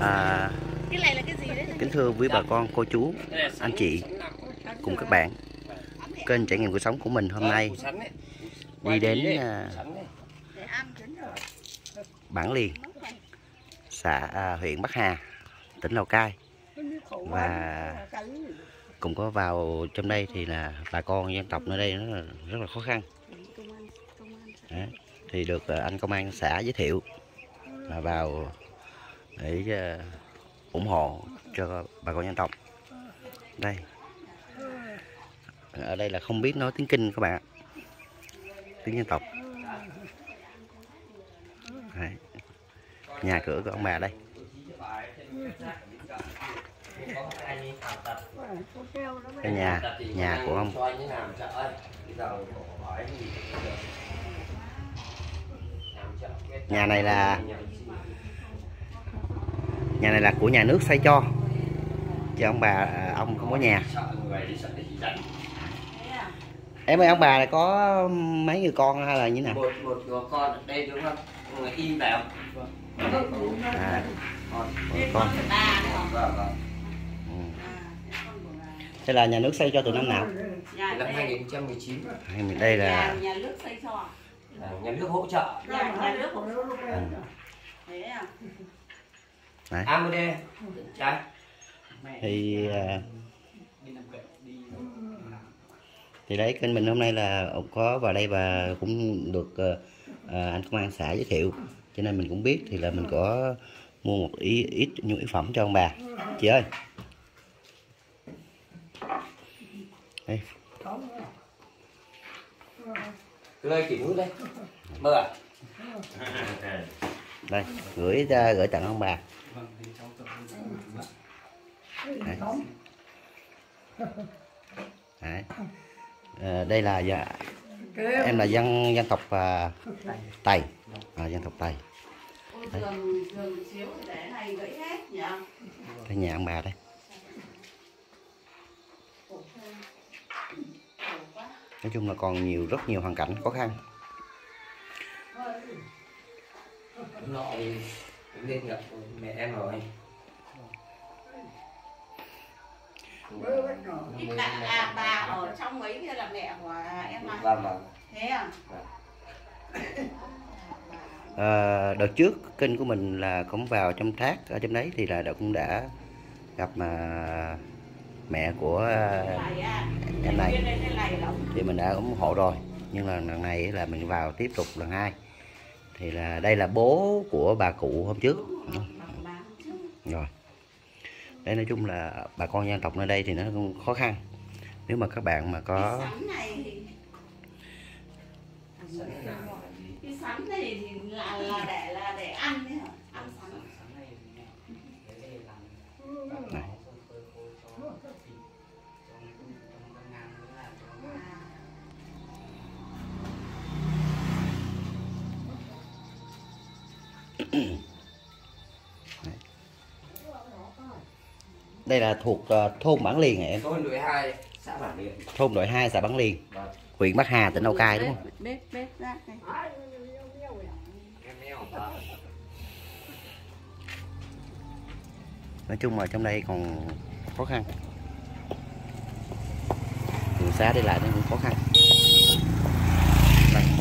À, kính thưa quý bà con, cô chú, anh chị cùng các bạn, kênh Trải nghiệm cuộc sống của mình hôm nay đi đến Bản Liền, xã huyện Bắc Hà, tỉnh Lào Cai, và cùng có vào trong đây thì là bà con dân tộc nơi đây nó rất là khó khăn. Đấy, thì được anh công an xã giới thiệu là vào để ủng hộ cho bà con dân tộc. Đây, ở đây là không biết nói tiếng Kinh các bạn ạ, tiếng dân tộc. Đấy, nhà cửa của ông bà đây. Cái nhà của ông. Nhà này là của nhà nước xây cho, chứ ông không có nhà. Em ơi, ông bà là có mấy người con hay là như nào? Một người con ở đây đúng không? Người in vào. À, một con. Thế là nhà nước xây cho từ năm nào? Năm 2019. Đây là nhà nước xây cho. Nhà nước hỗ trợ. Nhà nước hỗ trợ. Thế à? Đấy. AMD. Trái. Thì đấy, kênh mình hôm nay là có vào đây và cũng được anh công an xã giới thiệu, cho nên mình cũng biết, thì là mình có mua một ít nhu yếu phẩm cho ông bà. Chị ơi, đây. Lơi chỉ núi đây. Mơ à? Đây, gửi tặng ông bà. Đấy. Đấy. Đây là em là dân tộc Tày, dân tộc Tày. Đấy. Cái nhà ông bà đây. Nói chung là còn rất nhiều hoàn cảnh khó khăn. Nội lên gặp mẹ em rồi. Bà ở trong ấy kia là mẹ của em à? Vâng. Thế à? Đợt trước kênh của mình là cũng vào trong thác ở trong đấy, thì là cũng đã gặp mẹ của em này, thì mình đã ủng hộ rồi. Nhưng là lần này là mình vào tiếp tục lần hai, thì là đây là bố của bà cụ hôm trước rồi. Đây, nói chung là bà con dân tộc nơi đây thì nó cũng khó khăn. Nếu mà các bạn mà có cái sắn này thì là để ăn đấy hả? Ăn sắn. Này. Đây là thuộc thôn Bản Liền em. Thôn đội 2, xã Bản Liền. Thôn đội 2, xã Bản Liền, huyện Bắc Hà, tỉnh Lào Cai, đúng không? Bếp rác này. Nói chung là trong đây còn khó khăn, đường xá đi lại nó cũng khó khăn. Đây.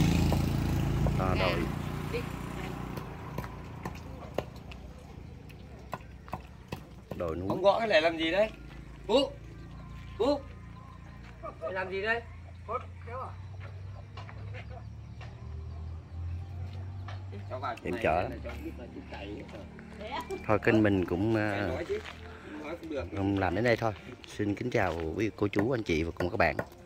Đồi núi. Ông gõ cái này làm gì đấy? Bố làm gì đây? Em chợ lắm. Thôi kênh mình cũng làm đến đây thôi. Xin kính chào quý cô chú, anh chị và cùng các bạn.